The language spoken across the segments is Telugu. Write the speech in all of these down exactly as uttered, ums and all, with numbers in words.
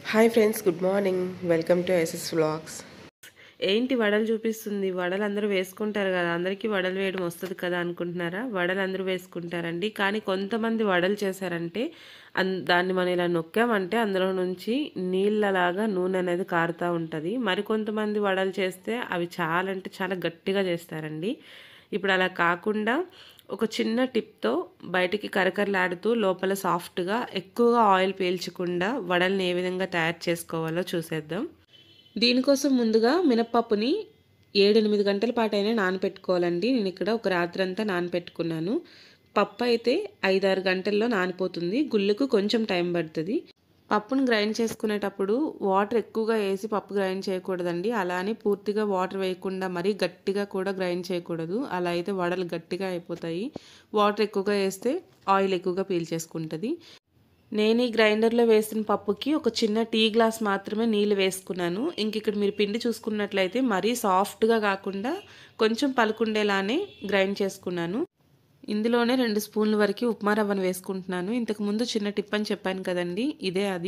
Hi friends, good morning. Welcome to SS vlogs. ఏంటి వడలు చూపిస్తుంది? వడలు అందరూ వేసుకుంటారు కదా, అందరికీ వడలు వేయడం వస్తుంది కదా అనుకుంటున్నారా? వడలు అందరూ వేసుకుంటారండి, కానీ కొంతమంది వడలు చేశారంటే అన్ దాన్ని మనం ఇలా నొక్కామంటే అందులో నుంచి నీళ్ళలాగా నూనె అనేది కారుతూ ఉంటుంది. మరికొంతమంది వడలు చేస్తే అవి చాలా అంటే చాలా గట్టిగా చేస్తారండి. ఇప్పుడు అలా కాకుండా ఒక చిన్న టిప్తో బయటికి కరకరలాడుతూ లోపల సాఫ్ట్గా ఎక్కువగా ఆయిల్ పీల్చకుండా వడల్ని ఏ విధంగా తయారు చేసుకోవాలో చూసేద్దాం. దీనికోసం ముందుగా మినప్పప్పుని ఏడెనిమిది గంటల పాటైనా నానపెట్టుకోవాలండి. నేను ఇక్కడ ఒక రాత్రి అంతా నానపెట్టుకున్నాను. పప్పు అయితే ఐదారు గంటల్లో నానిపోతుంది. గుళ్ళకు కొంచెం టైం పడుతుంది. పప్పును గ్రైండ్ చేసుకునేటప్పుడు వాటర్ ఎక్కువగా వేసి పప్పు గ్రైండ్ చేయకూడదండి. అలానే పూర్తిగా వాటర్ వేయకుండా మరీ గట్టిగా కూడా గ్రైండ్ చేయకూడదు. అలా అయితే వడలు గట్టిగా అయిపోతాయి. వాటర్ ఎక్కువగా వేస్తే ఆయిల్ ఎక్కువగా పీల్చేసుకుంటుంది. నేను ఈ గ్రైండర్లో వేసిన పప్పుకి ఒక చిన్న టీ గ్లాస్ మాత్రమే నీళ్ళు వేసుకున్నాను. ఇంక ఇక్కడ మీరు పిండి చూసుకున్నట్లయితే మరీ సాఫ్ట్గా కాకుండా కొంచెం పలుకుండేలానే గ్రైండ్ చేసుకున్నాను. ఇందులోనే రెండు స్పూన్ల వరకు ఉప్మా రవ్వను వేసుకుంటున్నాను. ఇంతకుముందు చిన్న టిప్ అని చెప్పాను కదండి, ఇదే అది.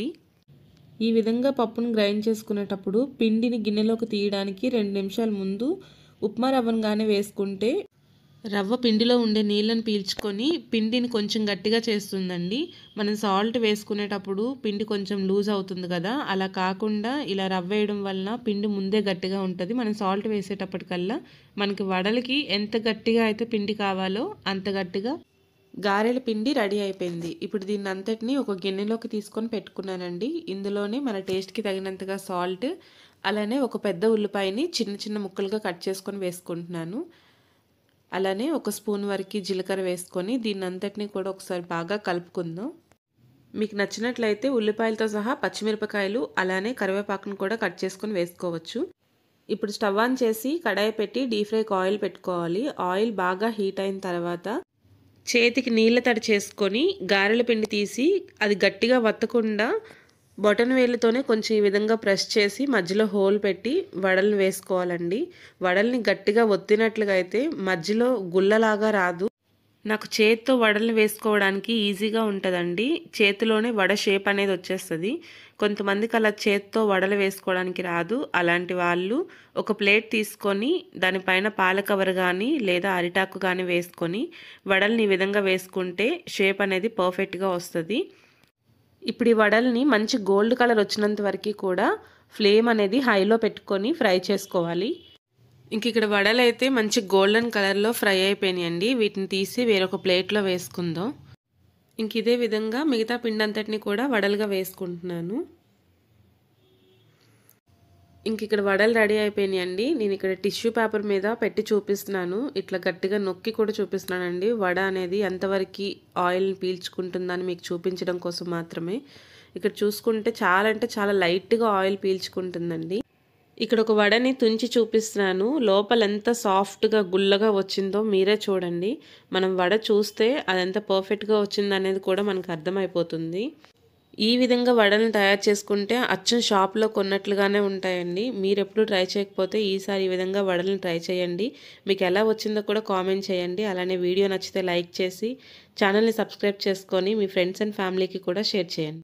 ఈ విధంగా పప్పును గ్రైండ్ చేసుకునేటప్పుడు పిండిని గిన్నెలోకి తీయడానికి రెండు నిమిషాల ముందు ఉప్మా రవ్వను కానీ వేసుకుంటే రవ్వ పిండిలో ఉండే నీళ్ళని పీల్చుకొని పిండిని కొంచెం గట్టిగా చేస్తుందండి. మనం సాల్ట్ వేసుకునేటప్పుడు పిండి కొంచెం లూజ్ అవుతుంది కదా, అలా కాకుండా ఇలా రవ్వ వేయడం వలన పిండి ముందే గట్టిగా ఉంటుంది. మనం సాల్ట్ వేసేటప్పటికల్లా మనకి వడలకి ఎంత గట్టిగా అయితే పిండి కావాలో అంత గట్టిగా గారెల పిండి రెడీ అయిపోయింది. ఇప్పుడు దీన్ని అంతటిని ఒక గిన్నెలోకి తీసుకొని పెట్టుకున్నానండి. ఇందులోనే మన టేస్ట్కి తగినంతగా సాల్ట్, అలానే ఒక పెద్ద ఉల్లిపాయని చిన్న చిన్న ముక్కలుగా కట్ చేసుకొని వేసుకుంటున్నాను. అలానే ఒక స్పూన్ వరకు జీలకర్ర వేసుకొని దీన్ని అంతటినీ కూడా ఒకసారి బాగా కలుపుకుందాం. మీకు నచ్చినట్లయితే ఉల్లిపాయలతో సహా పచ్చిమిరపకాయలు అలానే కరివేపాకును కూడా కట్ చేసుకొని వేసుకోవచ్చు. ఇప్పుడు స్టవ్ ఆన్ చేసి కడాయి పెట్టి డీప్ ఫ్రైకి ఆయిల్ పెట్టుకోవాలి. ఆయిల్ బాగా హీట్ అయిన తర్వాత చేతికి నీళ్ళ తడి చేసుకొని గారెల పిండి తీసి అది గట్టిగా వత్తకుండా బొటన వేళ్ళతోనే కొంచెం ఈ విధంగా ప్రెస్ చేసి మధ్యలో హోల్ పెట్టి వడల్ని వేసుకోవాలండి. వడల్ని గట్టిగా ఒత్తినట్లుగా అయితే మధ్యలో గుల్లలాగా రాదు. నాకు చేతితో వడల్ని వేసుకోవడానికి ఈజీగా ఉంటుందండి. చేతిలోనే వడ షేప్ అనేది వచ్చేస్తుంది. కొంతమందికి అలా చేతితో వడలు వేసుకోవడానికి రాదు. అలాంటి వాళ్ళు ఒక ప్లేట్ తీసుకొని దానిపైన పాల కవర్ కానీ లేదా అరిటాకు కానీ వేసుకొని వడల్ని ఈ విధంగా వేసుకుంటే షేప్ అనేది పర్ఫెక్ట్గా వస్తుంది. ఇప్పుడు ఈ వడల్ని మంచి గోల్డ్ కలర్ వచ్చినంత వరకు కూడా ఫ్లేమ్ అనేది హైలో పెట్టుకొని ఫ్రై చేసుకోవాలి. ఇంక ఇక్కడ వడలు అయితే మంచి గోల్డెన్ కలర్లో ఫ్రై అయిపోయినాయండి. వీటిని తీసి వేరొక ప్లేట్లో వేసుకుందాం. ఇంక ఇదే విధంగా మిగతా పిండి అంతటిని కూడా వడలుగా వేసుకుంటున్నాను. ఇంక ఇక్కడ వడలు రెడీ అయిపోయినాయండి. నేను ఇక్కడ టిష్యూ పేపర్ మీద పెట్టి చూపిస్తున్నాను. ఇట్లా గట్టిగా నొక్కి కూడా చూపిస్తున్నానండి. వడ అనేది ఎంతవరకు ఆయిల్ని పీల్చుకుంటుందని మీకు చూపించడం కోసం మాత్రమే. ఇక్కడ చూసుకుంటే చాలా అంటే చాలా లైట్గా ఆయిల్ పీల్చుకుంటుందండి. ఇక్కడ ఒక వడని తుంచి చూపిస్తున్నాను. లోపల ఎంత సాఫ్ట్గా గుల్లగా వచ్చిందో మీరే చూడండి. మనం వడ చూస్తే అదెంత పర్ఫెక్ట్గా వచ్చింది అనేది కూడా మనకు అర్థమైపోతుంది. ఈ విధంగా వడలను తయారు చేసుకుంటే అచ్చం షాప్లో కొన్నట్లుగానే ఉంటాయండి. మీరు ఎప్పుడు ట్రై చేయకపోతే ఈసారి ఈ విధంగా వడలను ట్రై చేయండి. మీకు ఎలా వచ్చిందో కూడా కామెంట్ చేయండి. అలానే వీడియో నచ్చితే లైక్ చేసి ఛానల్ని సబ్స్క్రైబ్ చేసుకొని మీ ఫ్రెండ్స్ అండ్ ఫ్యామిలీకి కూడా షేర్ చేయండి.